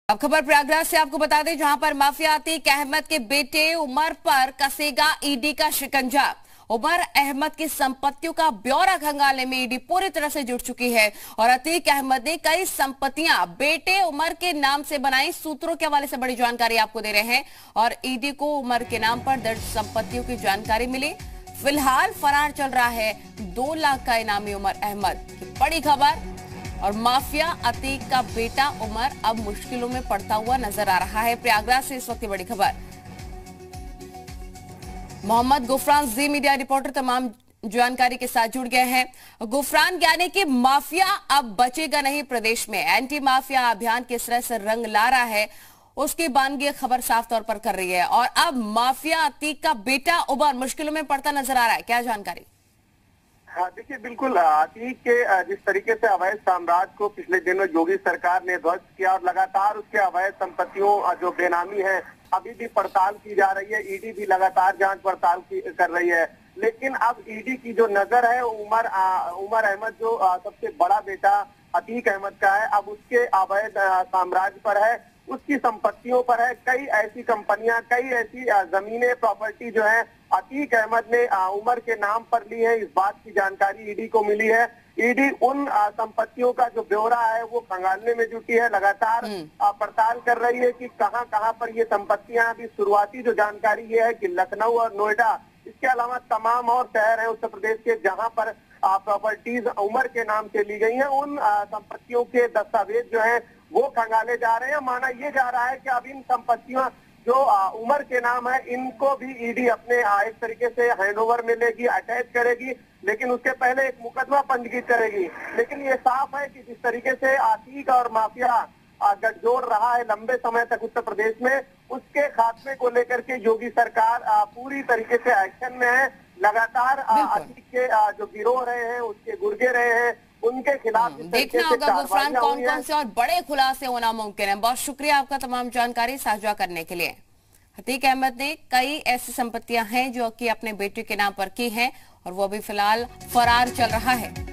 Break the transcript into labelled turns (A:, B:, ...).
A: अब खबर प्रयागराज से आपको बता दें, जहां पर माफिया अतीक अहमद के बेटे उमर पर कसेगा ईडी का शिकंजा। उमर अहमद की संपत्तियों का ब्यौरा खंगालने में ईडी पूरी तरह से जुट चुकी है और अतीक अहमद ने कई संपत्तियां बेटे उमर के नाम से बनाई। सूत्रों के हवाले से बड़ी जानकारी आपको दे रहे हैं और ईडी को उमर के नाम पर दर्ज संपत्तियों की जानकारी मिली। फिलहाल फरार चल रहा है 2 लाख का इनामी उमर अहमद की बड़ी खबर। और माफिया अतीक का बेटा उमर अब मुश्किलों में पड़ता हुआ नजर आ रहा है। प्रयागराज से इस वक्त की बड़ी खबर। मोहम्मद गुफरान जी मीडिया रिपोर्टर तमाम जानकारी के साथ जुड़ गए हैं। गुफरान, यानी कि माफिया अब बचेगा नहीं प्रदेश में। एंटी माफिया अभियान किस तरह से रंग ला रहा है उसकी बानगी खबर साफ तौर पर कर रही है और अब माफिया अतीक का बेटा उमर मुश्किलों में पड़ता नजर आ रहा है। क्या जानकारी?
B: हाँ, देखिए, बिल्कुल अतीक के जिस तरीके से अवैध साम्राज्य को पिछले दिनों योगी सरकार ने ध्वस्त किया और लगातार उसके अवैध संपत्तियों जो बेनामी है अभी भी पड़ताल की जा रही है। ईडी भी लगातार जांच पड़ताल कर रही है, लेकिन अब ईडी की जो नजर है उमर अहमद जो सबसे बड़ा बेटा अतीक अहमद का है, अब उसके अवैध साम्राज्य पर है, उसकी संपत्तियों पर है। कई ऐसी कंपनियां, कई ऐसी जमीनें, प्रॉपर्टी जो है अतीक अहमद ने उमर के नाम पर ली है। इस बात की जानकारी ईडी को मिली है। ईडी उन संपत्तियों का जो ब्यौरा है वो खंगालने में जुटी है, लगातार पड़ताल कर रही है कि कहां कहां पर ये संपत्तियां। अभी शुरुआती जो जानकारी ये है कि लखनऊ और नोएडा, इसके अलावा तमाम और शहर है उत्तर प्रदेश के जहां पर प्रॉपर्टीज उमर के नाम से ली गई हैं, उन संपत्तियों के दस्तावेज जो है वो खंगाले जा रहे हैं। माना ये जा रहा है कि अब इन संपत्तियां जो उमर के नाम है इनको भी ईडी अपने एक तरीके से हैंडओवर में लेगी, अटैच करेगी, लेकिन उसके पहले एक मुकदमा पंजीकृत करेगी। लेकिन ये साफ है कि जिस तरीके से अतीक और माफिया गठजोड़ रहा है लंबे समय तक उत्तर प्रदेश में, उसके खात्मे को लेकर के योगी सरकार पूरी तरीके से एक्शन में है। लगातार अतीक के जो गिरोह रहे हैं, उसके गुर्गे रहे हैं, उनके खिलाफ
A: देखना होगा गुफरान कौन कौन से और बड़े खुलासे होना मुमकिन है। बहुत शुक्रिया आपका तमाम जानकारी साझा करने के लिए। अतीक अहमद ने कई ऐसी संपत्तियां हैं जो कि अपने बेटे के नाम पर की हैं और वो अभी फिलहाल फरार चल रहा है।